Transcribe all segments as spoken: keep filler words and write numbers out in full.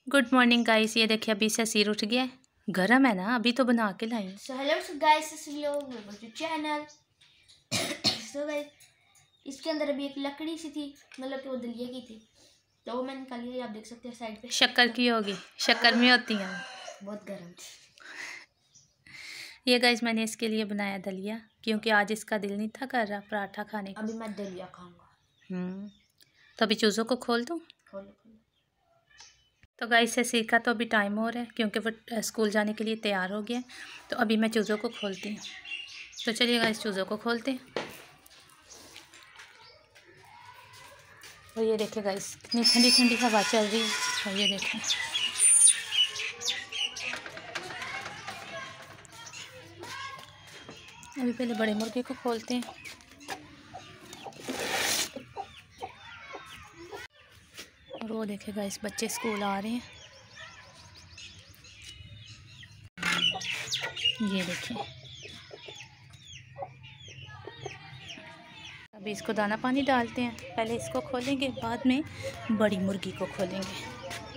Good morning guys. ये देखिए अभी से सिर उठ गया है। गरम है ना, अभी तो बना के लाई। So hello guys, channel. So guys, इसके अंदर अभी एक लकड़ी सी थी, मतलब कि वो दलिया की थी, तो वो मैंने निकाली है। आप देख सकते हैं साइड पे शक्कर की होगी, शक्कर में होती है। बहुत गर्म थी ये गाइस मैंने इसके लिए बनाया दलिया, क्योंकि आज इसका दिल नहीं था कर रहा पराठा खाने का। अभी मैं दलिया खाऊंगा। हम्म तो अभी चूज़ों को खोल दूँ। खोलो खोलो। तो गाइस से सीखा तो अभी टाइम हो रहा है, क्योंकि वो स्कूल जाने के लिए तैयार हो गया। तो अभी मैं चूज़ों को खोलती हूँ। तो चलिए गाइस चूज़ों को खोलते हैं। और ये देखें गाइस कितनी ठंडी ठंडी हवा चल रही है। और ये देखें अभी पहले बड़े मुर्गे को खोलते हैं। और वो देखे गाइस बच्चे स्कूल आ रहे हैं। ये देखें अभी इसको दाना पानी डालते हैं। पहले इसको खोलेंगे, बाद में बड़ी मुर्गी को खोलेंगे।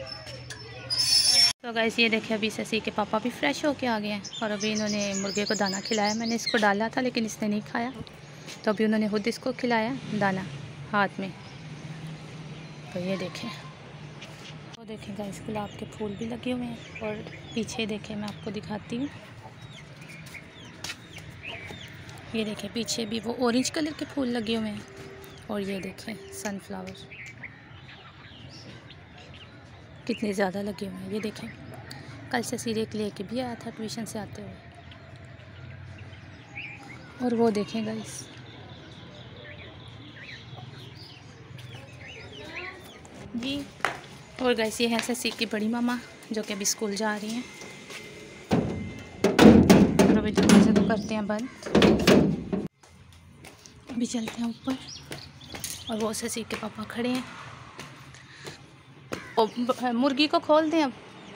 तो गाइस ये देखें अभी शशि के पापा भी फ्रेश होके आ गए हैं। और अभी इन्होंने मुर्गे को दाना खिलाया। मैंने इसको डाला था लेकिन इसने नहीं खाया, तो अभी उन्होंने खुद इसको खिलाया दाना हाथ में। तो ये देखें, तो देखें गाइस गुलाब के फूल भी लगे हुए हैं। और पीछे देखें, मैं आपको दिखाती हूँ। ये देखें पीछे भी वो ऑरेंज कलर के फूल लगे हुए हैं। और ये देखें सनफ्लावर कितने ज़्यादा लगे हुए हैं। ये देखें कल से सिरे के लेके भी आया था ट्यूशन से आते हुए। और वो देखें गाइस जी। और गाइस ये है शशि की बड़ी मामा, जो कि अभी स्कूल जा रही हैं। और अभी दरवाज़ा तो करते हैं बंद। अभी चलते हैं ऊपर। और वो शशि के पापा खड़े हैं। और मुर्गी को खोल दें अब।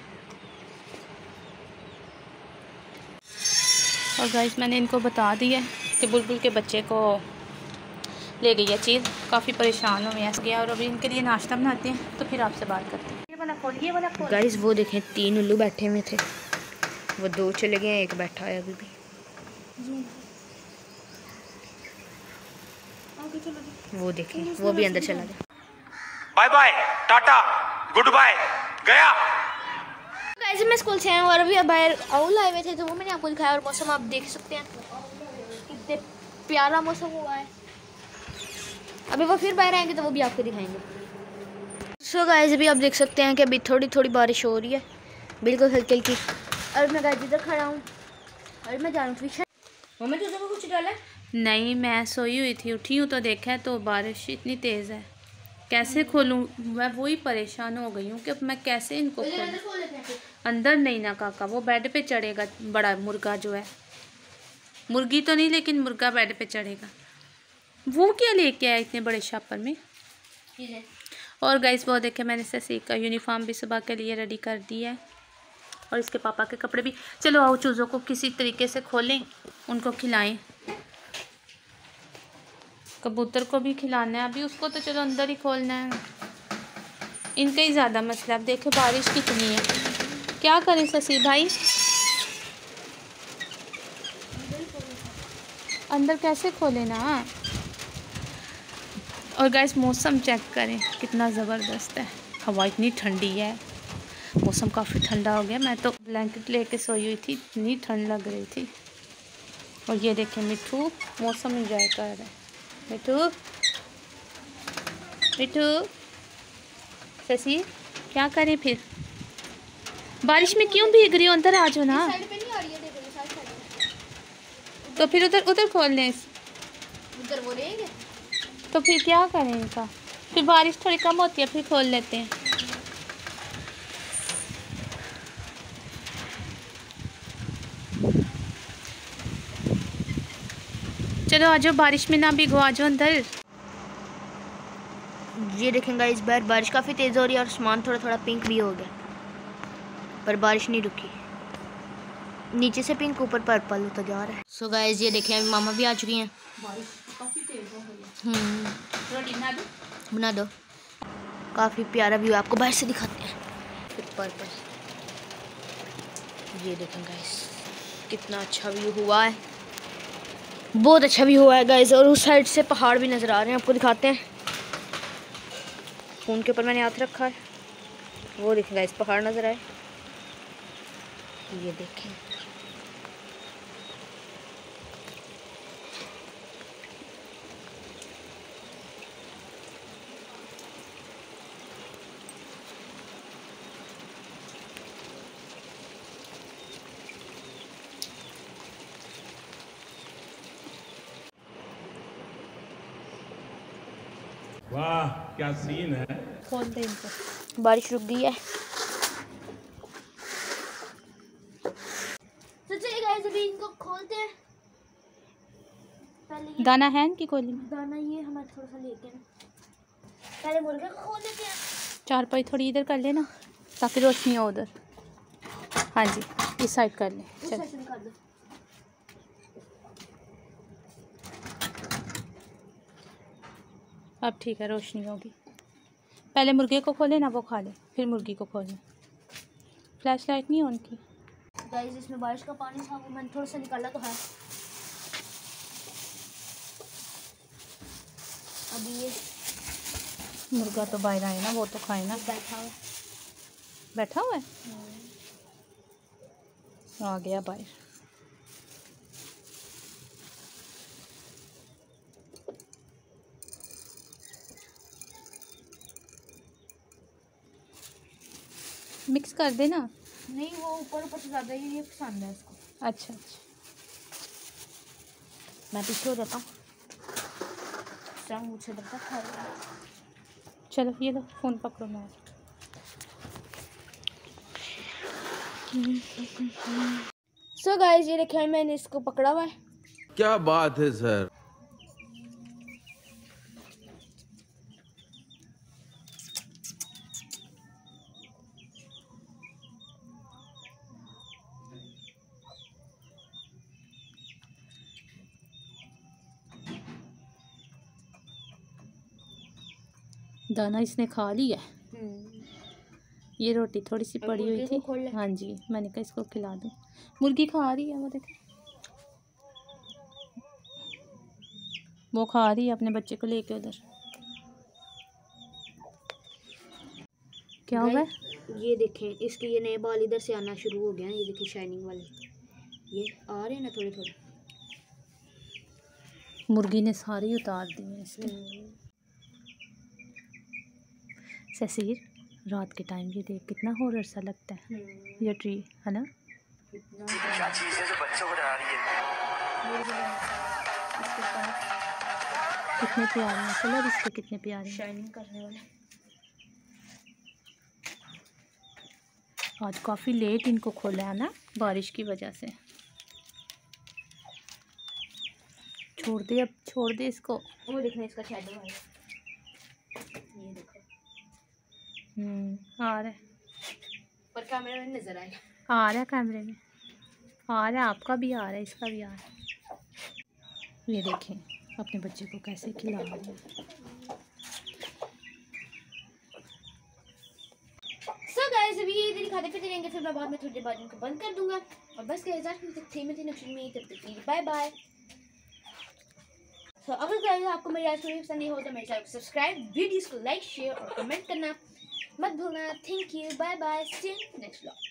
और गाइस मैंने इनको बता दिया कि बुलबुल के बच्चे को ले गई है चीज़, काफ़ी परेशान हुए हैं गया। और अभी इनके लिए नाश्ता बनाते हैं, तो फिर आपसे बात करते हैं। ये वाला खोल, ये वाला खोल। गाइस वो देखें तीन उल्लू बैठे हुए थे, वो दो चले गए, एक बैठा है अभी भी। वो देखें वो भी अंदर चला गया। Bye bye tata good bye गया। गाइस मैं स्कूल से आया और अभी बाहर आउल आए हुए थे, तो वो मैंने आपको दिखाया। और मौसम आप देख सकते हैं कितने प्यारा मौसम हुआ है। अभी वो फिर बाहर आएंगे तो वो भी आपको दिखाएंगे। सो so गाइस अभी आप देख सकते हैं कि अभी थोड़ी थोड़ी बारिश हो रही है, बिल्कुल हल्की हल्की। और मैं गाइस इधर खड़ा हूँ और मैं जा रहा हूँ ट्यूशन। मम्मी तुझे को कुछ डाला? नहीं, मैं सोई हुई थी, उठी हूँ तो देखा है तो बारिश इतनी तेज़ है, कैसे खोलूँ। मैं वही परेशान हो गई हूँ कि अब मैं कैसे इनको खोलूँ। अंदर नहीं ना काका, वो बेड पे चढ़ेगा। बड़ा मुर्गा जो है, मुर्गी तो नहीं लेकिन मुर्गा बेड पे चढ़ेगा। वो क्या लेके आया इतने बड़े शापर में। और गाइस वो देखे मैंने शशि का यूनिफॉर्म भी सुबह के लिए रेडी कर दिया है। और इसके पापा के कपड़े भी। चलो आओ चूज़ों को किसी तरीके से खोलें, उनको खिलाएं। कबूतर को भी खिलाना है अभी, उसको तो चलो अंदर ही खोलना है। इनका ही ज़्यादा मसला। अब देखो बारिश कितनी है, क्या करें शशि भाई। अंदर कैसे खोले ना। और गाइस मौसम चेक करें कितना ज़बरदस्त है। हवा इतनी ठंडी है, मौसम काफ़ी ठंडा हो गया। मैं तो ब्लैंकेट लेके सोई हुई थी, इतनी ठंड लग रही थी। और ये देखें मिठू मौसम एंजॉय कर रहा है। मिठू मिठू शशि क्या करें फिर, बारिश में क्यों भीग रही हो। अंदर आ जाओ ना। तो फिर उधर उधर खोल लें, उधर वो रहेंगे तो फिर क्या करें इनका। फिर बारिश थोड़ी कम होती है, फिर खोल लेते हैं। चलो आ जाओ, बारिश में ना भीगो, आ जाओ अंदर। ये देखेंगे इस बार बारिश काफ़ी तेज़ हो रही है और आसमान थोड़ा थोड़ा पिंक भी हो गया, पर बारिश नहीं रुकी। नीचे से पिंक ऊपर पर्पल होता जा रहा है। सो गाइस ये देखें मामा भी आ चुकी हैं। बारिश काफ़ी तेज़ हो गई है। हम्म रोटी बना दो। बना दो। काफ़ी प्यारा व्यू आपको बाहर से दिखाते हैं। पर्पल। ये देखें गाइस कितना अच्छा व्यू हुआ है, बहुत अच्छा व्यू हुआ है गाइस। और उस साइड से पहाड़ भी नज़र आ रहे हैं, आपको दिखाते हैं। फ़ोन के ऊपर मैंने हाथ रखा है, वो देखें गाइस पहाड़ नज़र आए, ये देखें। वाह क्या सीन है। खोल दे इनको। बारिश रुक गई है। तो चलिए गाइस अभी इनको खोलते हैं। पहले ये दाना है इनकी कोली में? दाना ये हमारे थोड़ा सा लेके ना, पहले मुर्गे को खोल लेते हैं। चारपाई थोड़ी इधर कर लेना ताकि रोशनी हो उधर। हाँ जी इस साइड कर लें। उस चल साइड से निकाल दो। अब ठीक है, रोशनी होगी। पहले मुर्गे को खोले ना, वो खा ले, फिर मुर्गी को खोलें। फ्लैश लाइट नहीं है उनकी। गाइस इसमें बारिश का पानी था, वो मैंने थोड़ा सा निकाला तो है। अभी ये मुर्गा तो बाहर आए ना, वो तो खाए ना। बैठा हुआ बैठा हुआ है, आ गया बाहर। मिक्स कर देना। नहीं, वो ऊपर ऊपर से ज़्यादा ये पसंद है इसको। अच्छा अच्छा, मैं पीछे हो जाता हूँ, मुझसे डरता खा रहा। चलो ये लो फ़ोन पकड़ो मैं। सो गाइस ये देखिए मैंने इसको पकड़ा हुआ है। क्या बात है सर। दाना इसने खा लिया। ये रोटी थोड़ी सी पड़ी हुई थी। खोल ले। हाँ जी मैंने कहा इसको खिला दूँ। मुर्गी खा रही है, वो देखें वो खा रही है अपने बच्चे को लेके उधर। क्या हुआ है? ये देखें इसके ये नए बाल इधर से आना शुरू हो गए हैं। ये देखिए शाइनिंग वाले ये आ रहे हैं ना थोड़े थोड़े। मुर्गी ने सारी उतार दी है इसके। ससीर रात के टाइम ये देख कितना हॉरर सा लगता है ये ट्री, है ना? क्या चीज़ है जो बच्चों को डरा रही है। कितने प्यारे हैं कलर इसके, कितने प्यारे हैं। शाइनिंग करने वाले। आज काफ़ी लेट इनको खोला है ना बारिश की वजह से। छोड़ दे अब, छोड़ दे इसको। वो देखना इसका शैडो है, ये देखो। हम्म आ रहा है, पर कैमरे में नजर आएगा। आ रहा है कैमरे में, आ रहा है, आपका भी आ रहा है, इसका भी आ रहा है। ये देखें अपने बच्चे को कैसे खिला रहे हैं। सो गाइस अभी ये इधर खाते पीते रहेंगे, फिर मैं बाद में थोड़ी देर बाद इनको बंद कर दूंगा। और बस गाइस आज थी में थी नक्शे में तब तक बाय बाय। सो अगर गाइस आपको मेरी आज की वीडियो पसंद हो तो मेरे चैनल को सब्सक्राइब, वीडियोस को लाइक शेयर और कमेंट करना मत भूलना। Thank you, bye bye, see you next vlog.